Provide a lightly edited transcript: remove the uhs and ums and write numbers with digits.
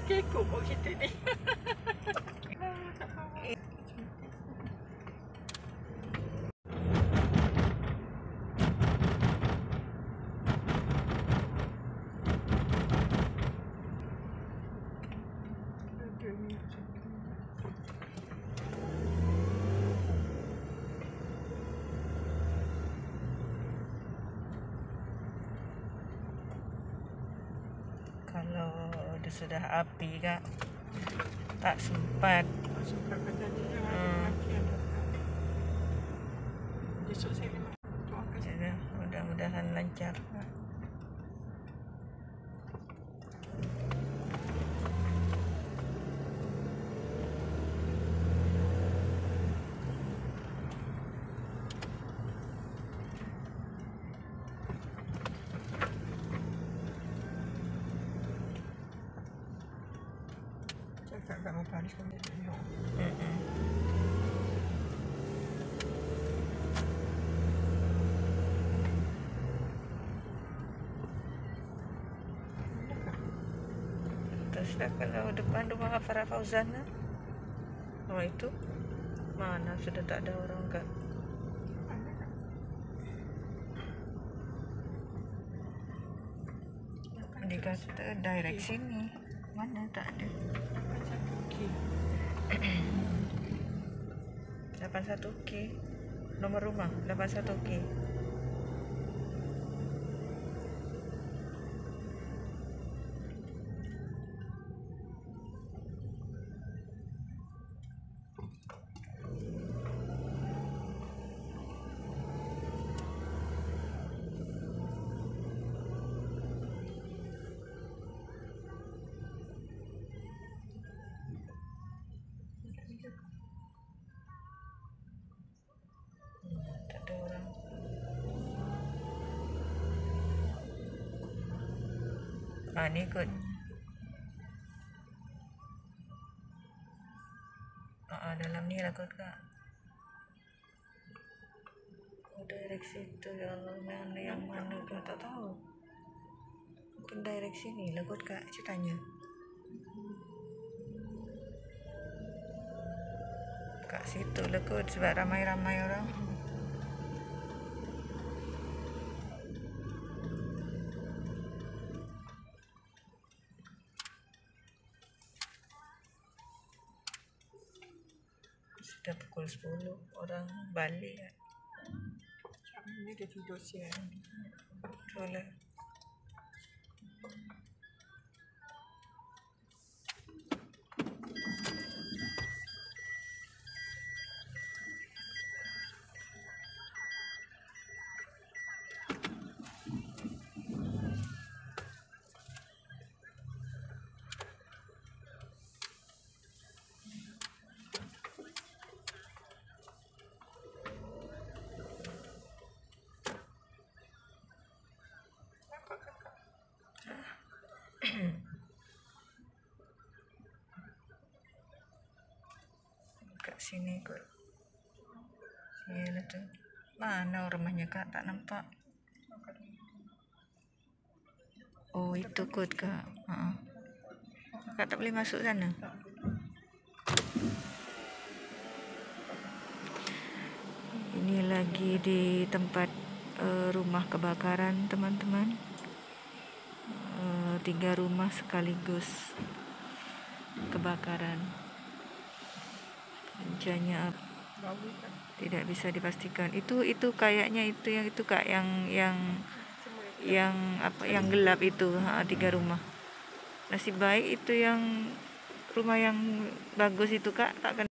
Kekok kok kita ni. Kalau sudah api kak tak sempat. Besok saya doakan. Jadi mudah-mudahan lancar. Cakap kat muka ni sebenarnya tengok. Terus dah kalau depan rumah Farah Fauzan lah. Oh itu mana sudah tak ada orang kak. Dikata direct sini. Mana tak ada. 81K. Nomor rumah 81K. Tak ada orang. Ni kot. Dalam ni lah kot kak. Direct situ ya Allah, mana yang mana kak tak tahu. Mungkin direct sini lah kot kak ceritanya. Kak situ lah kot sebab ramai-ramai orang. Sudah pukul 10 orang balik ya. Ini dia tidur siang. Betul lah. Kat sini kot. Sini lah tu. Mana rumahnya kak? Tak nampak. Oh itu kot kak. Kak tak boleh masuk sana. Ini lagi di tempat rumah kebakaran teman-teman. 3 rumah sekaligus kebakaran. Puncanya tidak bisa dipastikan. Itu kayaknya itu kak yang apa yang gelap itu 3 rumah. Nasib baik itu yang rumah yang bagus itu kak tak kena.